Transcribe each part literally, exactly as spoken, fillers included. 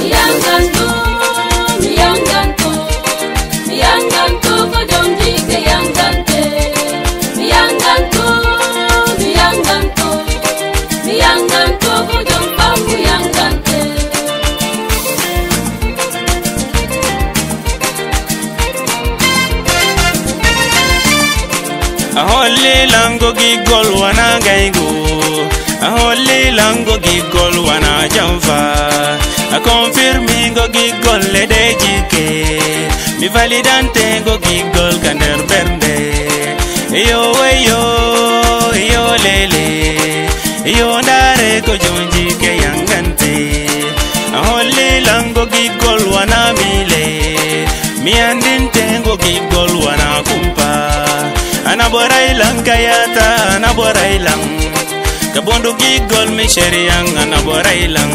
Miyanganto, miyanganto, miyanganto ko jonji ke yangante. Miyanganto, miyanganto, miyanganto ko jompamu yangante. Aholle lango gigol wana gaigo, aholle lango gigol wana jamfa. A confirmi go gigol le dejike, mi validante go gigol kaner bernde. Yo yo yo lele, yo ndare go jonji ke yangante. Aholle lango gigol wana mile, mi andinte go gigol wana kumpa. Anaborai lang kayata, anaborai lang. Kabondo gigol mi sheriyang, anaborai lang.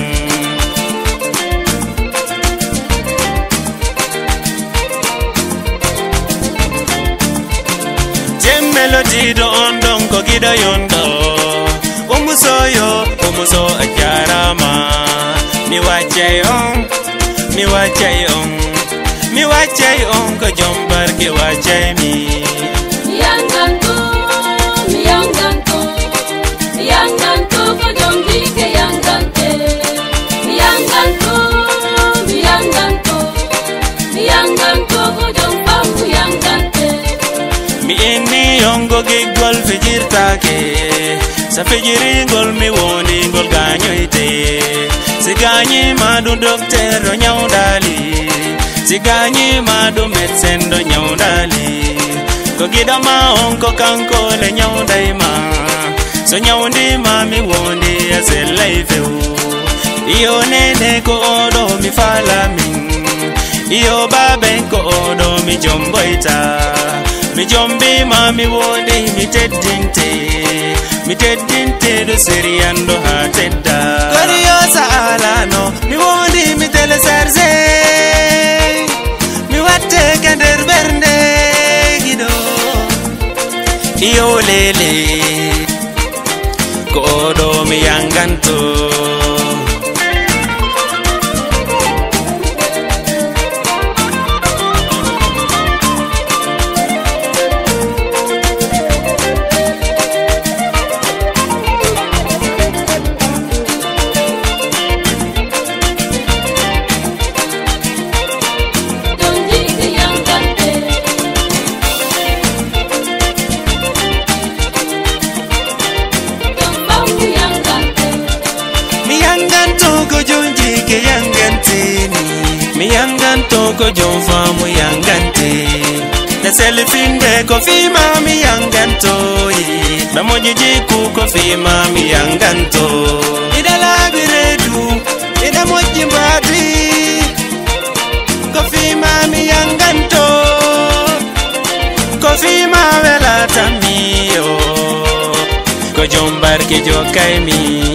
Jem melody do ondong ko gido yondo. Umuso yo, umuso ajarama. Mi wachai on, mi wachai on, mi wachai on ko jombar ke wachai mi. Miyanganto, miyanganto, miyanganto ko jonji ke yangante. Miyanganto, miyanganto, miyanganto ko jompamu yangante. Mi inni yongo gigol fijir take, sa fijiri gol mi wondi gol ganyo ite. Si ganyi madu dokter do nyaudali, si ganyi madu medsen do nyaudali. Ko gida ma onko kanko le nyaudai ma, so nyaundi ma mi wondi ase life u. Iyo nene ko odo mi fala min, iyo babe ko odo mi jomboita. Mi jombi ma mi wondi mi teddinte, mi teddinte do seriando ha tedda. Koriyo saalano mi wondi mi tele serze, mi watte kander bernde gido. Iyo lele ko odo mi yanganto. Miyanganto ko jonfa mu yangante. Na selfinde ko fima miyanganto yi. Na mojiji ku ko fima miyanganto. Ida labiredu, ida mojimbati. Ko fima miyanganto. Ko fima velata miyo. Ko jombar ki jokai mi.